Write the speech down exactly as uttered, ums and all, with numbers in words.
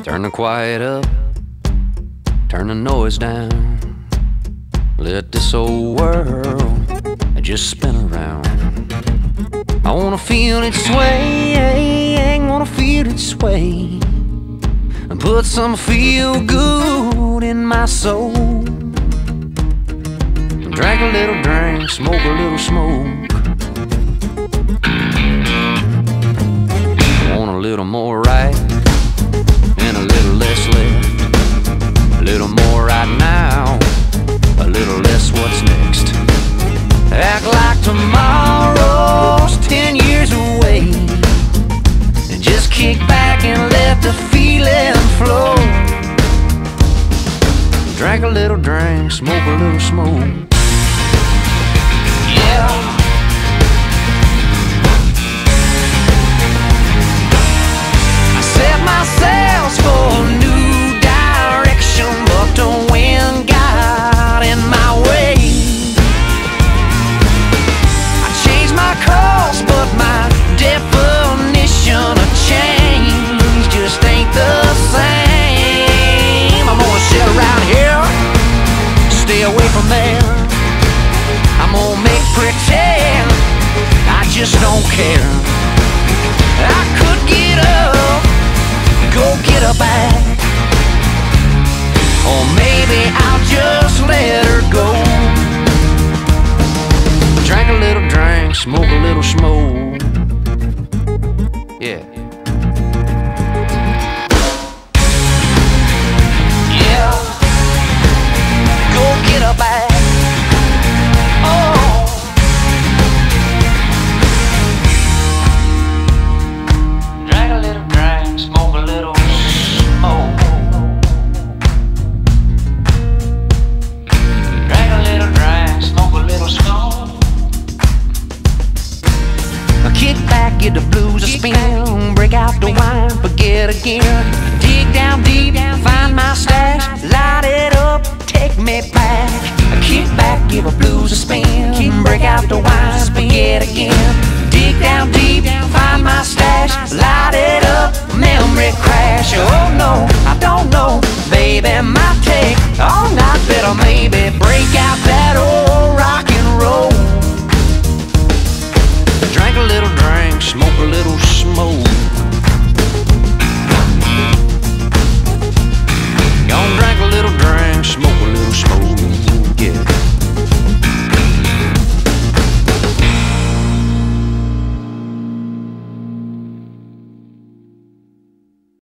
Turn the quiet up, turn the noise down. Let this old world just spin around. I wanna feel it sway, wanna feel it sway, and put some feel good in my soul. Drink a little drink, smoke a little smoke. Want a little more right and a little less left. A little more right now, a little less what's next. Act like tomorrow's ten years away, and just kick back and let the feeling flow. Drink a little drink, smoke a little smoke. Yeah. I set my sails for a new direction, but the wind got in my way. I changed my course, but my definition of change just ain't the same. I'm gonna sit around here, stay away from there. I'm gonna make pretend I just don't care. I could get up, go get her back, or maybe I'll just let her go. Drink a little drink, smoke a little smoke. Yeah. Yeah. Go get her back. Get the blues a spin, break out the wine, forget again. Dig down deep, find my stash, light it up, take me back. Kick back, give a blues a spin, break out the wine, forget again. Dig down deep, find my stash, light it up, memory crash. Oh no, I don't know, baby, might take all night, better maybe break